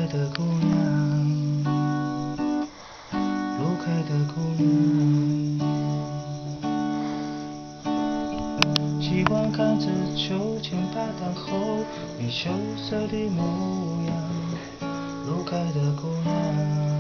的姑娘，路开的姑娘，喜欢看着秋千摆荡后你羞涩的模样。路开的姑娘，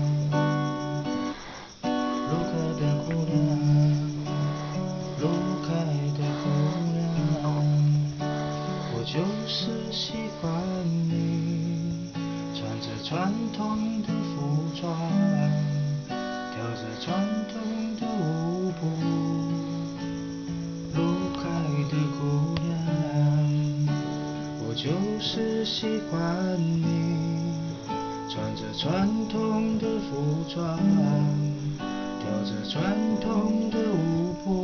路开的姑娘，路开的姑娘，我就是喜欢你，穿着传统的服装，跳着传统的舞步。路开的姑娘，我就是喜欢你，穿着传统的服装，跳着传统的舞步。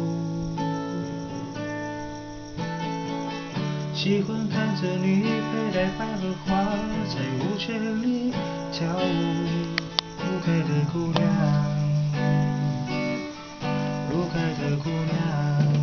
喜欢看着你佩戴百合花，在舞圈里跳舞。路开的姑娘，路开的姑娘，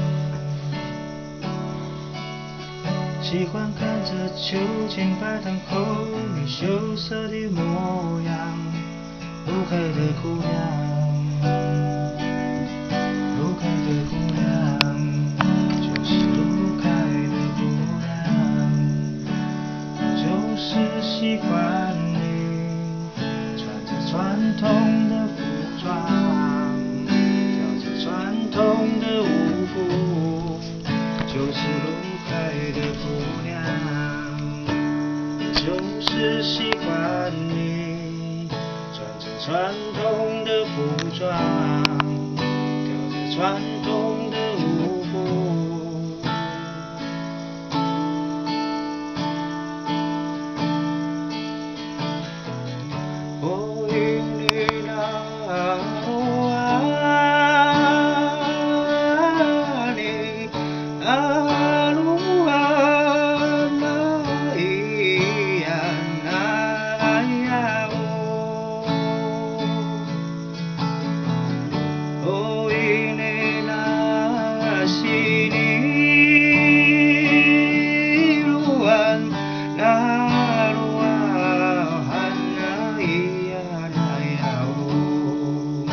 喜欢看着秋千摆荡后你羞涩的模样。路开的姑娘，路开的姑娘，就是路开的姑娘，就是喜欢你，穿着传统的服装，跳着传统的舞步，就是路开的姑娘，就是喜欢你，穿着传统的服装，跳着传统的舞步。我与你那路啊，你那路啊，那咿呀那呀哦，我与你那西里路啊，那路啊，那咿呀那呀哦，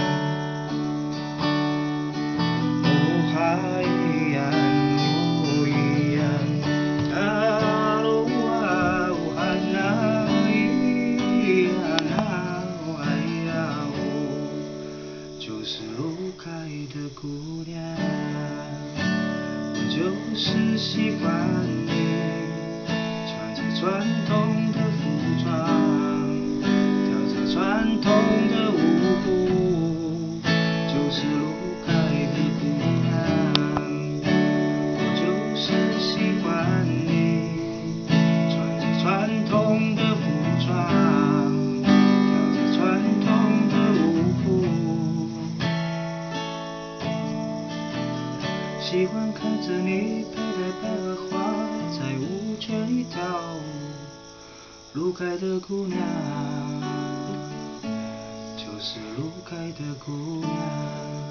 哦哈咿呀哦咿呀，那路啊，哦哈那咿呀那哦哎呀哦，就是路开的姑娘，我就是喜欢你，穿着传统的服装，跳着传统的舞步，就是路开的姑娘，我就是喜欢你，穿着传统的服装，跳着传统的舞步。喜欢看着你佩戴百合花，在舞圈里跳舞。路开的姑娘，就是路开的姑娘。